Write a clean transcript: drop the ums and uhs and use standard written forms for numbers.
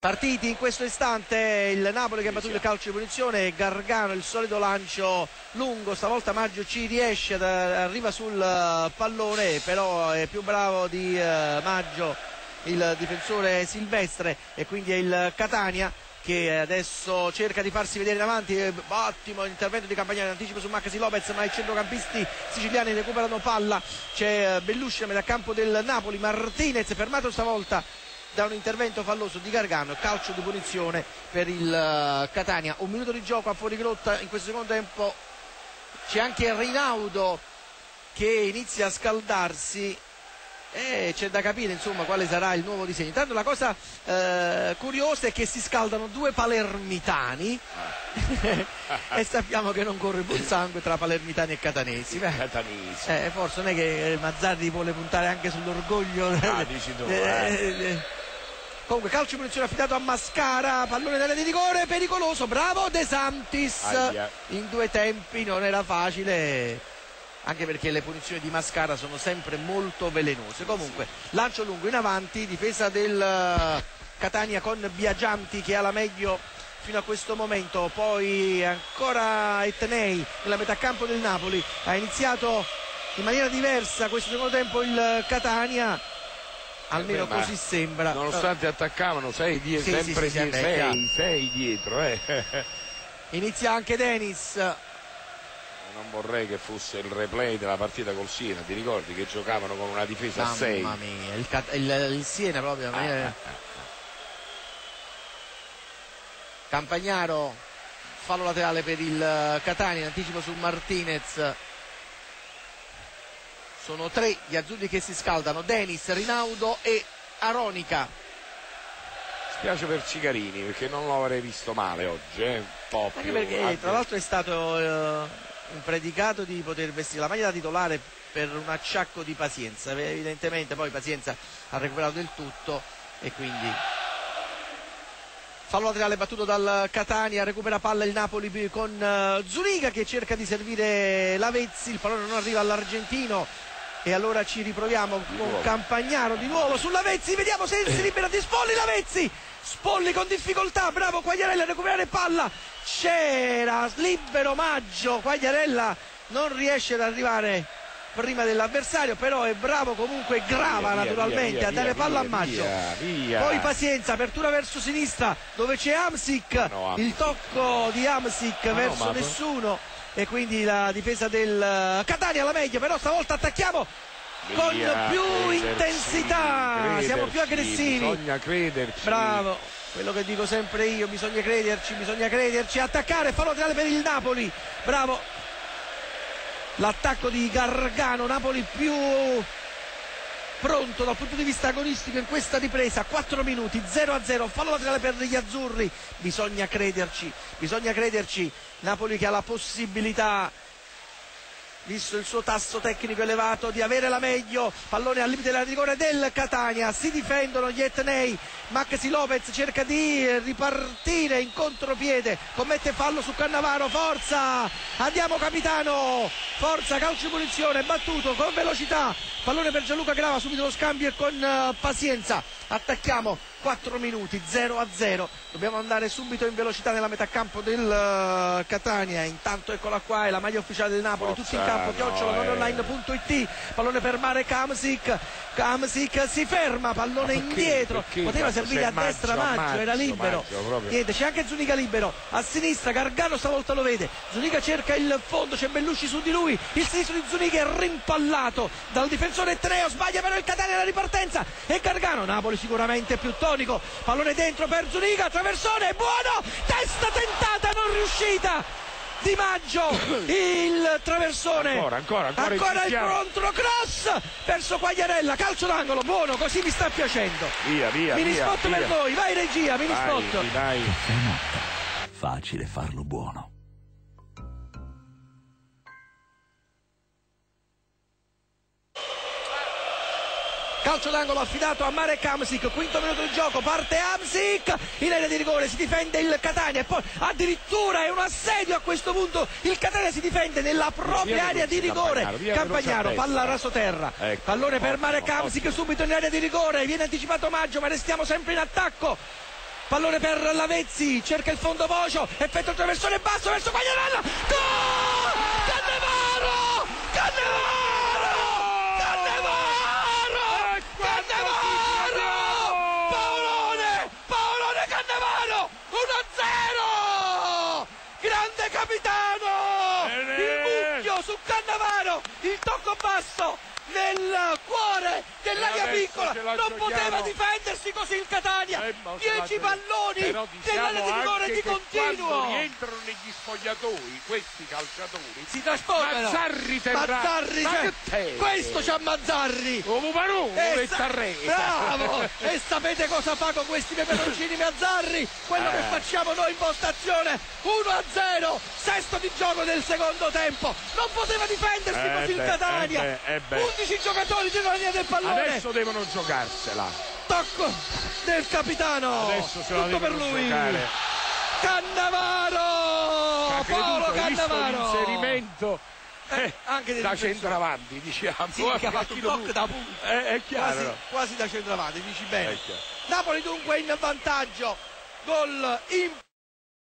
Partiti in questo istante, il Napoli che ha battuto il calcio di punizione, Gargano il solito lancio lungo, stavolta Maggio ci riesce, arriva sul pallone, però è più bravo di Maggio il difensore Silvestre, e quindi è il Catania che adesso cerca di farsi vedere in avanti. Ottimo intervento di Campagnaro, anticipo su Maxi Lopez, ma i centrocampisti siciliani recuperano palla. C'è Bellusci a metà campo del Napoli, Martinez fermato stavolta da un intervento falloso di Gargano, calcio di punizione per il Catania. Un minuto di gioco a fuori grotta in questo secondo tempo. C'è anche Rinaudo che inizia a scaldarsi e c'è da capire insomma quale sarà il nuovo disegno. Intanto la cosa curiosa è che si scaldano due palermitani e sappiamo che non corre buon sangue tra palermitani e catanesi. Forse non è che Mazzarri vuole puntare anche sull'orgoglio. Dici tu, Comunque calcio di punizione affidato a Mascara, pallone nell'area di rigore, pericoloso, bravo De Santis. In due tempi non era facile, anche perché le punizioni di Mascara sono sempre molto velenose. Comunque lancio lungo in avanti, difesa del Catania con Biagianti che ha la meglio fino a questo momento, poi ancora Etnei nella metà campo del Napoli. Ha iniziato in maniera diversa questo secondo tempo il Catania, almeno così sembra, nonostante attaccavano sei dietro. Inizia anche Denis. Non vorrei che fosse il replay della partita col Siena, ti ricordi che giocavano con una difesa a 6? Mamma mia, il Siena proprio. Campagnaro, fallo laterale per il Catania, anticipo su Martinez. Sono tre gli azzurri che si scaldano: Denis, Rinaudo e Aronica. Spiace per Cicarini perché non lo avrei visto male oggi, anche perché tra l'altro è stato un predicato di poter vestire la maglia da titolare per un acciacco di Pazienza. Evidentemente poi Pazienza ha recuperato del tutto e quindi fallo laterale battuto dal Catania. Recupera palla il Napoli con Zuniga che cerca di servire Lavezzi, il pallone non arriva all'argentino e allora ci riproviamo con Campagnaro di nuovo su Lavezzi, vediamo se si libera di Spolli. Lavezzi, Spolli con difficoltà, bravo Quagliarella a recuperare palla, c'era libero Maggio, Quagliarella non riesce ad arrivare prima dell'avversario, però è bravo comunque Grava naturalmente a dare palla a Maggio. Poi Pazienza, apertura verso sinistra dove c'è Hamsik, il tocco di Hamsik verso nessuno e quindi la difesa del Catania la meglio, però stavolta attacchiamo con più intensità, siamo più aggressivi, bisogna crederci. Bravo, quello che dico sempre io, bisogna crederci, attaccare, fallo laterale per il Napoli, bravo l'attacco di Gargano, Napoli più pronto dal punto di vista agonistico in questa ripresa. 4 minuti, 0-0, fallo laterale per gli azzurri, bisogna crederci, Napoli che ha la possibilità, visto il suo tasso tecnico elevato, di avere la meglio. Pallone al limite della rigore del Catania, si difendono gli Etnei, Maxi Lopez cerca di ripartire in contropiede, commette fallo su Cannavaro, forza, andiamo capitano, forza, calcio di punizione, battuto con velocità, pallone per Gianluca Grava, subito lo scambio e con Pazienza attacchiamo. 4 minuti, 0-0, dobbiamo andare subito in velocità nella metà campo del Catania. Intanto eccola qua, è la maglia ufficiale del Napoli, tutti in campo, @nononline.it, pallone per Marek Hamsik si ferma, pallone indietro, poteva servire a destra Maggio, era libero, niente, c'è anche Zuniga libero, a sinistra Gargano stavolta lo vede, Zuniga cerca il fondo, c'è Bellusci su di lui, il sinistro di Zuniga è rimpallato dal difensore Treo, sbaglia però il Catania la ripartenza e Gargano, Napoli sicuramente più tonico, pallone dentro per Zuniga, traversone, buono, testa tentata non riuscita di Maggio, il traversone, ancora il controcross verso Quagliarella, calcio d'angolo, buono, così mi sta piacendo, mini spot per voi, vai regia, mini spot. Facile farlo buono. Calcio d'angolo affidato a Marek Hamsik, quinto minuto di gioco, parte Hamsik in area di rigore, si difende il Catania e poi addirittura è un assedio a questo punto, il Catania si difende nella propria area di rigore. Campagnaro, palla rasoterra, pallone per Marek Hamsik subito in area di rigore, viene anticipato Maggio ma restiamo sempre in attacco. pallone per Lavezzi, cerca il fondo Bocio, effettua il traversone basso verso Quagliarella, gol! Cannavaro! Cannavaro! Cannavaro! Cannavaro! Paolone Cannavaro! 1-0! Grande capitano! Il mucchio su Cannavaro, il tocco basso nel cuore dell'area piccola, non poteva difendersi così il Catania. 10 palloni nell'area di rigore di continuo. Quando rientrano negli spogliatoi questi calciatori si trasformano. Mazzarri terrà. Questo c'ha Mazzarri. Bravo. E sapete cosa fa con questi peperoncini Mazzarri? Quello che facciamo noi in postazione. 1-0, sesto di gioco del secondo tempo. Non poteva difendersi così il Catania. 11 giocatori nella linea del pallone. Adesso devono giocarsela. Tocco del capitano. Adesso se la tutto per lui. Giocare. Cannavaro. Paolo Cannavaro. L'inserimento anche da centravanti, diciamo. Sì, che ha fatto un tocco da punta. È chiaro. Quasi da centravanti, dici bene. Napoli dunque in vantaggio. Gol in